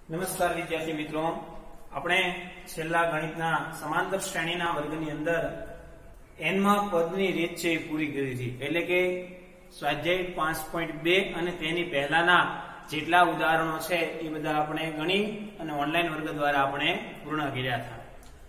નમસ્કાર વિદ્યાર્થી મિત્રો, આપણે છેલ્લા ગણિતના સમાંતર શ્રેણીના વર્ગની અંદર n માં પદની રીત છે એ પૂરી કરી હતી. એટલે કે સ્વાધ્યાય 5.2 અને તેની પહેલાના જેટલા ઉદાહરણો છે એ બધા આપણે ગણી અને ઓનલાઈન વર્ગ દ્વારા આપણે પૂર્ણ કર્યા હતા.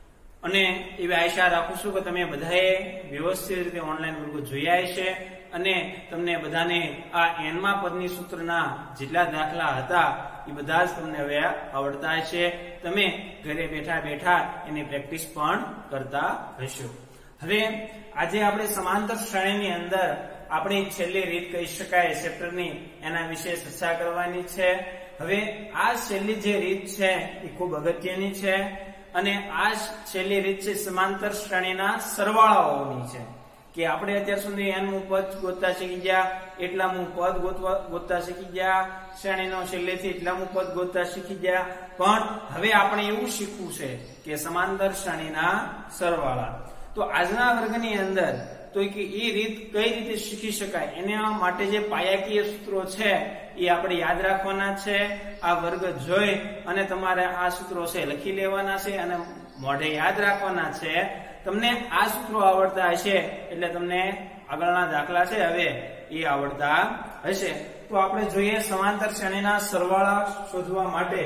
અને એવી આશા રાખું છું કે તમે બધાએ વ્યવસ્થિત રીતે ઓનલાઈન વર્ગો જોયા હશે અને તમને બધાને આ n માં પદની સૂત્રના જેટલા દાખલા હતા એ બધા જ તમને હવે આવડતા હશે. તમે ઘરે બેઠા બેઠા એની પ્રેક્ટિસ પણ કરતા હશો. હવે આજે આપણે સમાંતર શ્રેણીની અંદર આપણી છેલ્લી રીત કહી શકાય ચેપ્ટરની, એના વિશે ચર્ચા કરવાની છે. હવે આ છેલ્લી જે રીત છે એ ખૂબ અગત્યની છે અને આ છેલ્લી રીત છે સમાંતર શ્રેણીના સરવાળાઓની છે. કે આપણે અત્યાર સુધી n મું પદ ગોતતા શીખી ગયા, એટલા મું પદ ગોતતા શીખી ગયા, શ્રેણીનો છેલ્લેથી એટલા મું પદ ગોતતા શીખી ગયા. પણ હવે આપણે એવું શીખવું છે કે સમાંતર શ્રેણીના સરવાળા. તો આજના વર્ગની અંદર તો કે એ રીત કઈ રીતે શીખી શકાય એના માટે જે પાયાકીય સૂત્રો છે એ આપણે યાદ રાખવાના છે. આ વર્ગ જોઈ અને તમારે આ સૂત્રો છે લખી લેવાના છે અને મોઢે યાદ રાખવાના છે. તમને આ સૂત્રો આવડતા હશે એટલે તમને આગળના દાખલા છે હવે એ આવડતા હશે. તો આપણે જોઈએ સમાંતર શ્રેણીના સરવાળા શોધવા માટે.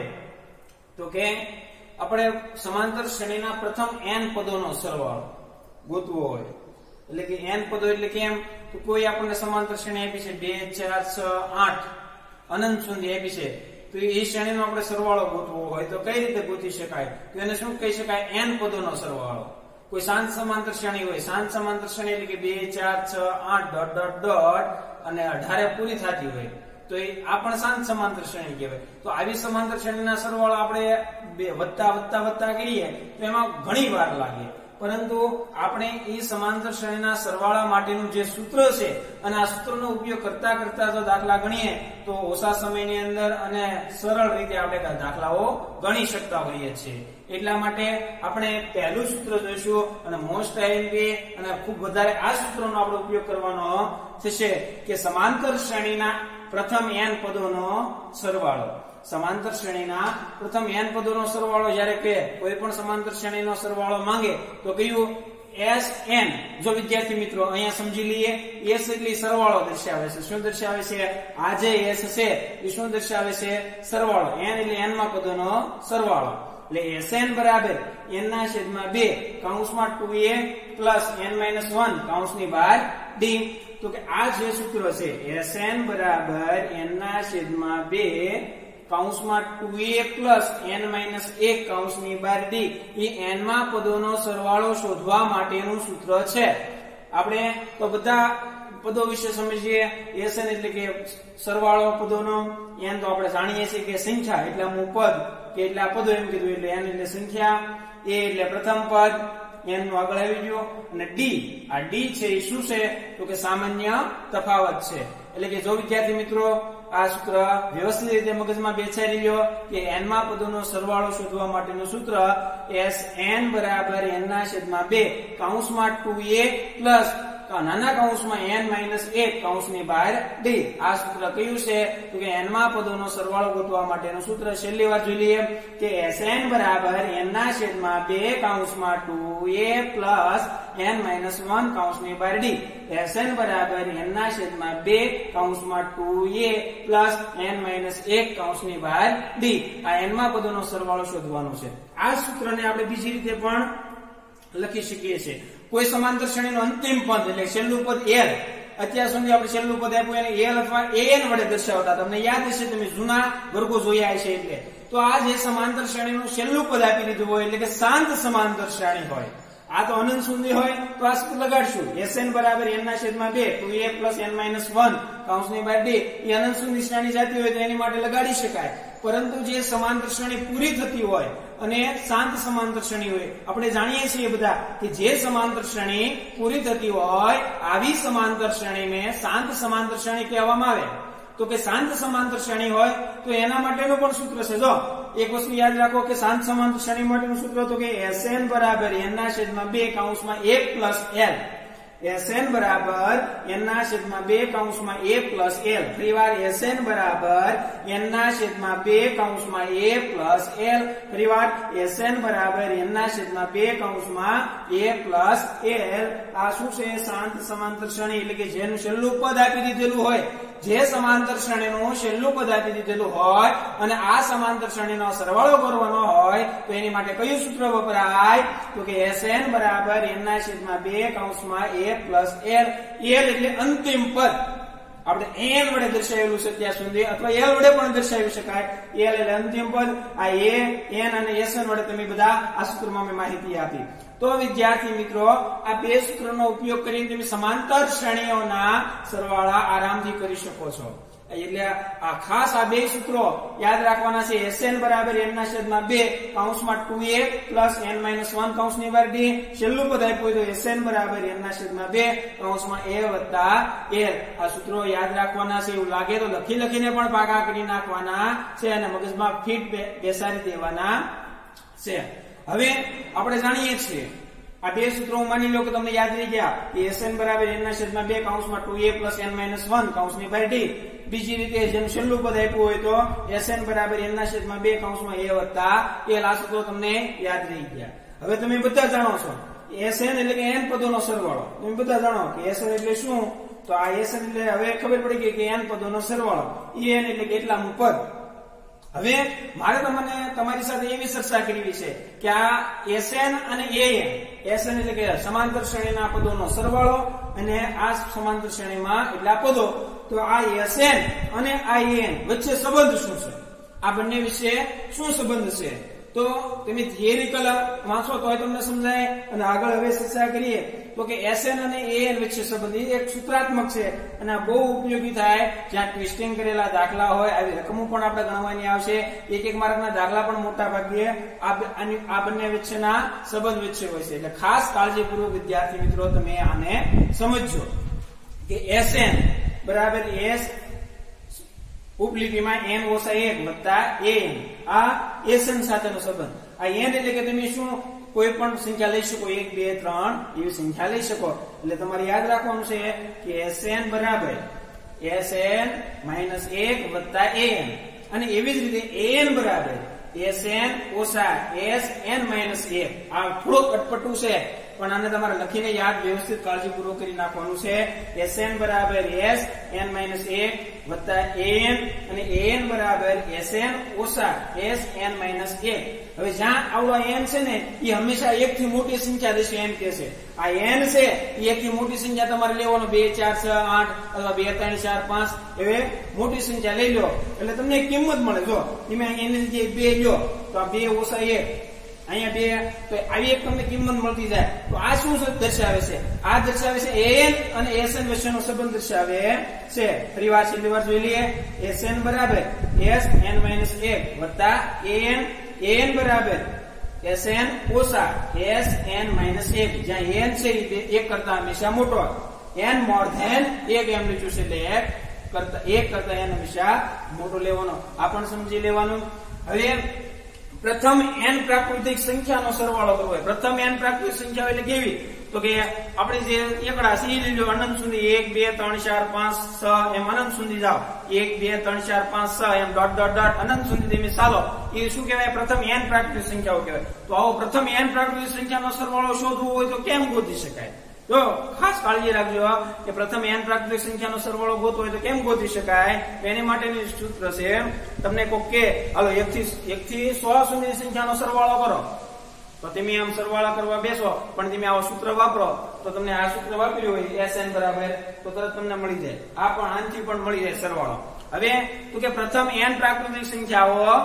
તો કે આપણે સમાંતર શ્રેણીના પ્રથમ n પદોનો સરવાળો ગોતવો હોય એટલે કે n પદો એટલે કેમ તો કોઈ આપણને સમાંતર શ્રેણી આપી છે 2 4 6 8 અનંત સુધી આપી છે. તો એ શ્રેણીનો આપણે સરવાળો ગોતવો હોય તો કઈ રીતે ગોતી શકાય? તો એને શું કહી શકાય? n પદોનો સરવાળો. કોઈ શાંત સમાંતર શ્રેણી હોય, શાંત સમાંતર શ્રેણી એટલે કે 2 4 6 8 ડોટ ડોટ ડોટ અને 18 પૂરી થતી હોય તો એ આ પણ શાંત સમાંતર શ્રેણી કહેવાય. તો આવી સમાંતર શ્રેણીના સરવાળો આપણે વત્તા કરીએ તો એમાં ઘણી વાર લાગે. પરંતુ આપણે એ સમાંતર શ્રેણીના સરવાળા માટેનું જે સૂત્ર છે અને આ સૂત્રનો ઉપયોગ કરતા કરતા જો દાખલા ગણીએ તો ઓછા સમયની અંદર અને સરળ રીતે આપણે દાખલાઓ ગણી શકતા હોઈએ છીએ. એટલા માટે આપણે પહેલું સૂત્ર જોઈશું અને મોસ્ટ આઈએમપી અને ખૂબ વધારે આ સૂત્રનો આપણે ઉપયોગ કરવાનો થશે કે સમાંતર શ્રેણીના પ્રથમ n પદોનો સરવાળો. સમાંતર શ્રેણીના પ્રથમ n પદોનો સરવાળો જ્યારે કે કોઈ પણ સમાંતર શ્રેણીનો સરવાળો માંગે તો કયું? Sn. જો વિદ્યાર્થી મિત્રો અહીંયા સમજી લઈએ, s એટલે સરવાળો દર્શાવે છે. શું દર્શાવે છે? આ જે s છે એ શું દર્શાવે છે? સરવાળો. n એટલે n માં પદોનો સરવાળો. એટલે Sn બરાબર n ના છેદમાં 2 કૌંસમાં 2a પ્લસ n માઇનસ 1 કૌંસની બહાર d. તો કે આ જે સૂત્ર છે Sn બરાબર n ના છેદમાં 2 કૌંસમાં 2a પ્લસ n માઇનસ 1 કૌંસની બહાર d એ n માં પદોનો સરવાળો શોધવા માટેનું સૂત્ર છે. આપણે તો બધા પદો વિશે સમજીએ. Sn એટલે કે સરવાળો પદોનો, n તો આપણે જાણીએ છીએ કે સંખ્યા એટલે હું પદ કે એટલા પદો એમ કીધું એટલે n એટલે સંખ્યા, a એટલે પ્રથમ પદ, n નું આગળ આવી ગયો અને d. આ d છે એ શું છે તો કે સામાન્ય તફાવત છે. એટલે કે જો વિદ્યાર્થી મિત્રો આ સૂત્ર વ્યવસ્થિત રીતે મગજમાં બેસાડી લ્યો કે n માં પદોનો સરવાળો શોધવા માટેનું સૂત્ર Sn બરાબર n ના છેદમાં 2 કૌંસમાં 2a પ્લસ નાના કૌંસમાં n માઇનસ 1 કૌંસની બહાર d. આ સૂત્ર કયું છે તો કે n માં પદોનો સરવાળો ગોતવા માટેનું સૂત્ર. છેલ્લી વાર જોઈ લઈએ કે Sn બરાબર n ના છેદમાં 2 કૌંસમાં 2a પ્લસ n માઇનસ 1 કૌંસની બહાર d. Sn બરાબર n ના છેદમાં 2 કૌંસમાં 2a પ્લસ n માઇનસ 1 કૌંસની બહાર d. આ n માં પદોનો સરવાળો શોધવાનો છે. આ સૂત્રને આપણે બીજી રીતે પણ લખી શકીએ છીએ. કોઈ સમાંતર શ્રેણીનું અંતિમ પદ એટલે છેલ્લું પદ l, અત્યાર સુધી આપણે છેલ્લું પદ આપ્યું એને l અથવા an વડે દર્શાવતા. તમને યાદ હશે, તમે જૂના વર્ગો જોયા હશે. એટલે તો આ જે સમાંતર શ્રેણીનું છેલ્લું પદ આપી દીધું હોય એટલે કે શાંત સમાંતર શ્રેણી હોય, આ તો અનંત સુધી હોય તો આ સૂત્ર લગાડશું Sn બરાબર n ના છેદમાં 2 2a પ્લસ n માઇનસ 1 કૌંસની બહાર d. એ અનંત સુધી શ્રેણી જતી હોય તો એની માટે લગાડી શકાય. પરંતુ જે સમાંતર શ્રેણી પૂરી થતી હોય અને શાંત સમાંતર શ્રેણી હોય, આપણે જાણીએ છીએ બધા કે જે સમાંતર શ્રેણી પૂરી થતી હોય આવી સમાંતર શ્રેણીને શાંત સમાંતર શ્રેણી કહેવામાં આવે. તો કે શાંત સમાંતર શ્રેણી હોય તો એના માટેનું પણ સૂત્ર છે. જો એક વસ્તુ યાદ રાખો કે શાંત સમાંતર શ્રેણી માટેનું સૂત્ર તો કે Sn બરાબર n ના છેદમાં 2 કૌંસમાં 1 પ્લસ l. Sn બરાબર n ના છેદમાં 2 કૌંસમાં a પ્લસ l. ફરીવાર Sn બરાબર n ના છેદમાં 2 કૌંસમાં a પ્લસ l. ફરીવાર Sn બરાબર n ના છેદમાં 2 કૌંસમાં a પ્લસ l. આ શું છે? શાંત સમાંતર શ્રેણી, એટલે કે જેનું છેલ્લું પદ આપી દીધેલું હોય, જે સમાંતર શ્રેણીનું છેલ્લું પદ આપી દીધેલું હોય અને આ સમાંતર શ્રેણીનો સરવાળો કરવાનો હોય તો એની માટે કયું સૂત્ર વપરાય? તો કે Sn બરાબર n ના છેદમાં 2 કૌંસમાં a પ્લસ l. l એટલે અંતિમ પદ, આપણે n વડે દર્શાવેલું છે ત્યાં સુધી, અથવા l વડે પણ દર્શાવી શકાય. l એટલે અંતિમ પદ. આ a, n અને Sn વડે તમે બધા આ સૂત્રમાં મેં માહિતી આપી. તો વિદ્યાર્થી મિત્રો, આ બે સૂત્રનો ઉપયોગ કરીને તમે સમાંતર શ્રેણીઓના સરવાળા આરામથી કરી શકો છો. એટલે આ ખાસ આ બે સૂત્રો યાદ રાખવાના છે. Sn બરાબર n ના છેદમાં 2 કૌંસમાં 2a પ્લસ n માઇનસ 1 કૌંસની બહાર d. છેલ્લું પદ આપ્યું હોય તો Sn બરાબર n ના છેદમાં 2 કૌંસમાં a વત્તા l. આ સૂત્રો યાદ રાખવાના છે. એવું લાગે તો લખીને પણ પાકા કરી નાખવાના છે અને મગજમાં ફિટ બેસાડી દેવાના છે. હવે આપણે જાણીએ છીએ આ બે સૂત્રો માની લો કે તમને યાદ રહી ગયા કે Sn બરાબર n ના છેદમાં 2 કૌંસમાં 2a પ્લસ n માઇનસ 1 કૌંસની બહાર d. બીજી રીતે જેમ છેલ્લું પદ આપ્યું હોય તો Sn બરાબર n ના છેદમાં 2 કૌંસમાં a વત્તા l. આ સૂત્રો તમને યાદ રહી ગયા. હવે તમે બધા જાણો છો Sn એટલે કે n પદોનો સરવાળો. તમે બધા જાણો કે Sn એટલે શું? તો આ Sn એટલે હવે ખબર પડી ગઈ કે n પદોનો સરવાળો. En એટલે કેટલામું પદ. હવે મારે તમને તમારી સાથે એવી ચર્ચા કરવી છે કે આ Sn અને An, Sn એટલે કે સમાંતર શ્રેણીના પદોનો સરવાળો અને આ સમાંતર શ્રેણીમાં એટલા પદો. તો આ Sn અને આ An વચ્ચે સંબંધ શું છે? આ બંને વિશે શું સંબંધ છે? તો તમે થિયરિકલ વાંચો તો તમને સમજાય. અને આગળ હવે ચર્ચા કરીએ તો કે Sn અને An વચ્ચે સંબંધ એક સૂત્રાત્મક છે અને આ બહુ ઉપયોગી થાય જ્યાં ટ્વિસ્ટિંગ કરેલા દાખલા હોય. આવી રકમો પણ આપણે ગણવાની આવશે. એક માર્કના દાખલા પણ મોટા ભાગે આ બંને વચ્ચેના સંબંધ વચ્ચે હોય છે. એટલે ખાસ કાળજીપૂર્વક વિદ્યાર્થી મિત્રો તમે આને સમજજો કે Sn બરાબર S ઉપલિપિમાં n ઓછા 1 વત્તા an. આ Sn સાથેનો સંબંધ. આ n એટલે કે તમે શું કોઈ પણ સંખ્યા લઈ શકો, 1 2 3 એવી સંખ્યા લઈ શકો. એટલે તમારે યાદ રાખવાનું છે કે Sn બરાબર Sn માઇનસ 1 વત્તા an. અને એવી જ રીતે an બરાબર Sn ઓછા Sn માઇનસ 1. આ થોડુંક અટપટું છે પણ આને તમારે લખીને યાદ વ્યવસ્થિત કાળજીપૂર્વક કરી નાખવાનું છે. Sn બરાબર Sn માઇનસ 1 વત્તા an અને an બરાબર Sn ઓછા Sn માઇનસ 1. હવે જ્યાં આવડો n છે ને એ હંમેશા 1 થી મોટી સંખ્યા દેશે એમ કે છે. આ n છે એ 1 થી મોટી સંખ્યા તમારે લેવાનો 2 4 6 8 અથવા 2 3 4 5 એવે મોટી સંખ્યા લઈ લો એટલે તમને એક કિંમત મળે. જો તમે એની જગ્યાએ 2 લો તો આ 2 ઓછા 1 અહીંયા 2 તો આવી એક તમને કિંમત મળતી જાય. તો આ શું દર્શાવે છે? આ દર્શાવે છે an અને Sn વચ્ચેનો સંબંધ દર્શાવે છે. ફરી વાર છેલ્લી વાર જોઈ લઈએ. Sn બરાબર Sn માઇનસ 1 વત્તા an બરાબર Sn ઓછા Sn માઇનસ 1. જ્યાં n છે એ 1 કરતા હંમેશા મોટો, n મોર ધેન 1 એમ લીધું છે એટલે 1 કરતા n હંમેશા મોટો લેવાનો. આ પણ સમજી લેવાનું. હવે પ્રથમ n પ્રાકૃતિક સંખ્યાનો સરવાળો કરવો હોય. પ્રથમ n પ્રાકૃતિક સંખ્યા એટલે કેવી? તો કે આપણે જે એકડા છે એ લઈ લો અનંત સુધી 1 2 3 4 5 6 એમ અનંત સુધી જાઓ. 1 2 3 4 5 6 એમ ડોટ ડોટ ડોટ અનંત સુધી તમે ચાલો. એ શું કહેવાય? પ્રથમ n પ્રાકૃતિક સંખ્યાઓ કહેવાય. તો આવો પ્રથમ n પ્રાકૃતિક સંખ્યાનો સરવાળો શોધવો હોય તો કેમ ગોતી શકાય? તો ખાસ કાળજી રાખજો કે પ્રથમ n પ્રાકૃતિક સંખ્યાનો સરવાળો ગોતવો હોય તો કેમ ગોતી શકાય? એની માટેનું સૂત્ર છે. તમને કોક કે હાલો 1 થી 100 સુધીની સંખ્યાનો સરવાળો કરો તો તમે આમ સરવાળા કરવા બેસો પણ તમે આવો સૂત્ર વાપરો તો તમને આ સૂત્ર વાપર્યું હોય Sn બરાબર તો તરત તમને મળી જાય. આ પણ આનથી પણ મળી જાય સરવાળો. હવે તો કે પ્રથમ n પ્રાકૃતિક સંખ્યાઓ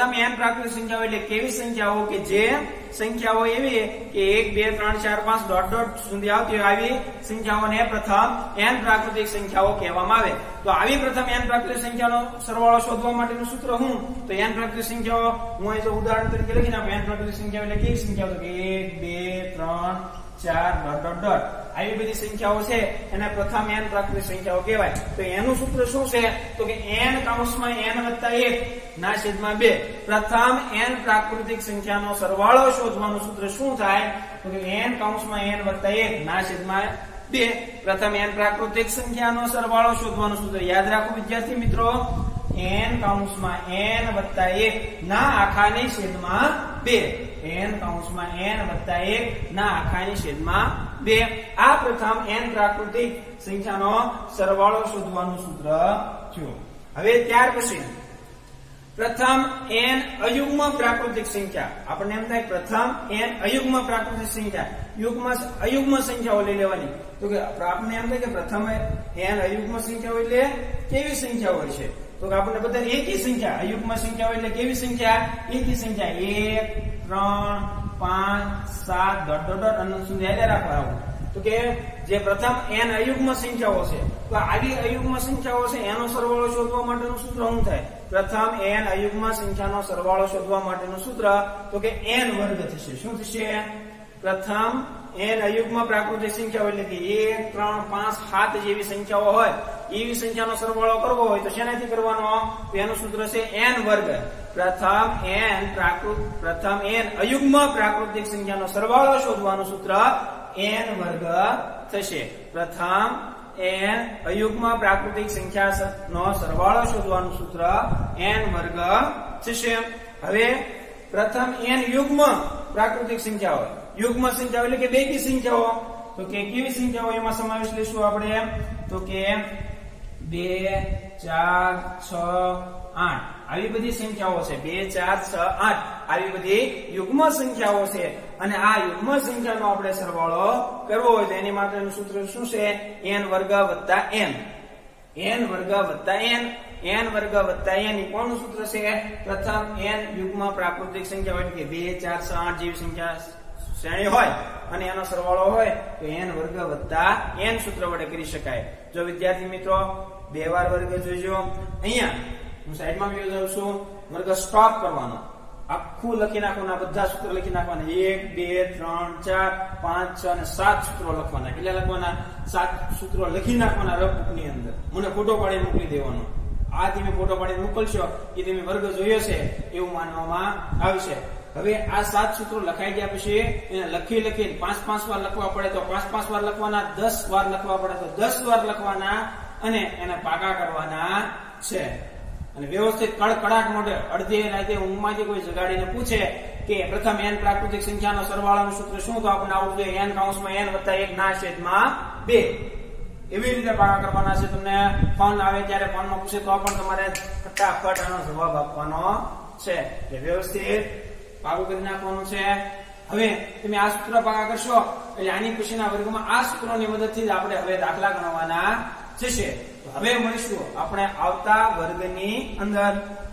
એટલે કેવી સંખ્યાઓ કે જે સંખ્યાઓ એવી કે 1 2 3 4 5 ડોટ ડોટ સુધી આવતી હોય આવી સંખ્યાઓને પ્રથમ n પ્રાકૃતિક સંખ્યાઓ કહેવામાં આવે. તો આવી પ્રથમ n પ્રાકૃતિક સંખ્યાનો સરવાળો શોધવા માટેનું સૂત્ર હું તો n પ્રાકૃતિક સંખ્યાઓ હું અહીં જો ઉદાહરણ તરીકે લખી નાખું. n પ્રાકૃતિક સંખ્યાઓ એટલે કેવી સંખ્યાઓ તો કે 1 2 3 4 ડોટ ડોટ ડોટ આવી બધી સંખ્યાઓ છે એને પ્રથમ n પ્રાકૃતિક સંખ્યાઓ કહેવાય. તો એનું સૂત્ર શું છે તો કે n કૌંસમાં n વત્તા 1 ના છેદમાં 2. પ્રથમ n પ્રાકૃતિક સંખ્યાનો સરવાળો શોધવાનું સૂત્ર શું થાય તો કે n કૌંસમાં n વત્તા 1 ના છેદમાં 2 પ્રથમ n પ્રાકૃતિક સંખ્યાનો સરવાળો શોધવાનું સૂત્ર યાદ રાખો વિદ્યાર્થી મિત્રો n કૌંસમાં n વત્તા 1 ના આખાની છેદમાં 2 n કૌંસમાં n વત્તા 1 ના આખાની છેદમાં 2 આ પ્રથમ n પ્રાકૃતિક સંખ્યાનો સરવાળો શોધવાનું સૂત્ર છે હવે ત્યાર પછી પ્રથમ n અયુગ્મ પ્રાકૃતિક સંખ્યા આપણને એમ થાય પ્રથમ n અયુગ્મ પ્રાકૃતિક સંખ્યા અયુગ્મ સંખ્યાઓ લઈ લેવાની તો કે આપણને એમ થાય કે પ્રથમ n અયુગ્મ સંખ્યાઓ એટલે કેવી સંખ્યા હોય છે તો કે આપણને બધા એકી સંખ્યા અયુગ્મ સંખ્યાઓ એટલે કેવી સંખ્યા એકી સંખ્યા 1 3 5 7 ડોટ ડોટ ડોટ અનંત સુધી યાદ રાખવાનું તો કે જે પ્રથમ n અયુગ્મ સંખ્યાઓ છે તો આવી અયુગ્મ સંખ્યાઓ છે એનો સરવાળો શોધવા માટેનું સૂત્ર શું થાય પ્રથમ n અયુગ્મ સંખ્યાનો સરવાળો શોધવા માટેનું સૂત્ર તો કે n વર્ગ થશે શું થશે પ્રથમ n અયુગ્મ પ્રાકૃતિક સંખ્યાઓ એટલે કે 1 3 5 7 જેવી સંખ્યાઓ હોય એવી સંખ્યાનો સરવાળો કરવો હોય તો શેનાથી કરવાનો તો એનું સૂત્ર છે n વર્ગ પ્રથમ n અયુગ્મ પ્રાકૃતિક સંખ્યાનો સરવાળો શોધવાનું સૂત્ર n વર્ગ થશે પ્રથમ n અયુગ્મ પ્રાકૃતિક સંખ્યાનો સરવાળો શોધવાનું સૂત્ર n વર્ગ થશે હવે પ્રથમ n યુગ્મ પ્રાકૃતિક સંખ્યાઓ યુગ્મ સંખ્યાઓ એટલે કે બેકી સંખ્યાઓ તો કે કેવી સંખ્યાઓ એમાં સમાવેશ લેશું આપણે તો કે 2 4 6 8 આવી બધી સંખ્યાઓ છે 2 4 6 8 આવી બધી યુગ્મ સંખ્યાઓ છે અને આ યુગ્મ સંખ્યાનો આપણે સરવાળો કરવો હોય તો એની માટેનું સૂત્ર શું છે n વર્ગ વત્તા n n વર્ગ વત્તા n વર્ગ વત્તા n ઈ કોનું સૂત્ર છે પ્રથમ n યુગ્મ પ્રાકૃતિક સંખ્યા હોય કે 2 4 6 8 જેવી સંખ્યા શ્રેણી હોય અને એનો સરવાળો હોય તો n વર્ગ વત્તા n સૂત્ર વડે કરી શકાય જો વિદ્યાર્થી મિત્રો બે વાર વર્ગ જોઈજો અહીંયા હું સાઈડમાં વ્યૂ જાઉં છું વર્ગ સ્ટોપ કરવાનો આખું લખી નાખવાના બધા સૂત્રો લખી નાખવાના 1 2 3 4 5 6 અને 7 સૂત્રો લખવાના કેટલા લખવાના 7 સૂત્રો લખી નાખવાના રફ ની અંદર મને ફોટો પાડીને મોકલી દેવાનો આ તમે ફોટો પાડીને મોકલશો એ તમે વર્ગ જોયો છે એવું માનવામાં આવશે હવે આ 7 સૂત્રો લખાઈ ગયા પછી એને લખી 5 વાર લખવા પડે તો 5 વાર લખવાના 10 વાર લખવા પડે તો 10 વાર લખવાના અને એને પાકા કરવાના છે અને વ્યવસ્થિત કડકડાટ મોઢે અડધી રાતે ઊંઘમાંથી કોઈ જગાડીને પૂછે કે પ્રથમ n પ્રાકૃતિક સંખ્યાનો સરવાળાનું સૂત્ર શું તો આપણને આવડતું જોઈએ n કૌંસમાં n વત્તા 1 ના છેદમાં 2 એવી રીતે પાકા કરવાના છે તમને ફોન આવે ત્યારે ફોનમાં પૂછે તો પણ તમારે ફટાફટ આનો જવાબ આપવાનો છે એટલે વ્યવસ્થિત પાકું કરી નાખવાનું છે હવે તમે આ સૂત્ર પાકા કરશો એટલે આની પછીના વર્ગમાં આ સૂત્રોની મદદથી જ આપણે હવે દાખલા ગણવાના થશે હવે મળીશું આપણે આવતા વર્ગની અંદર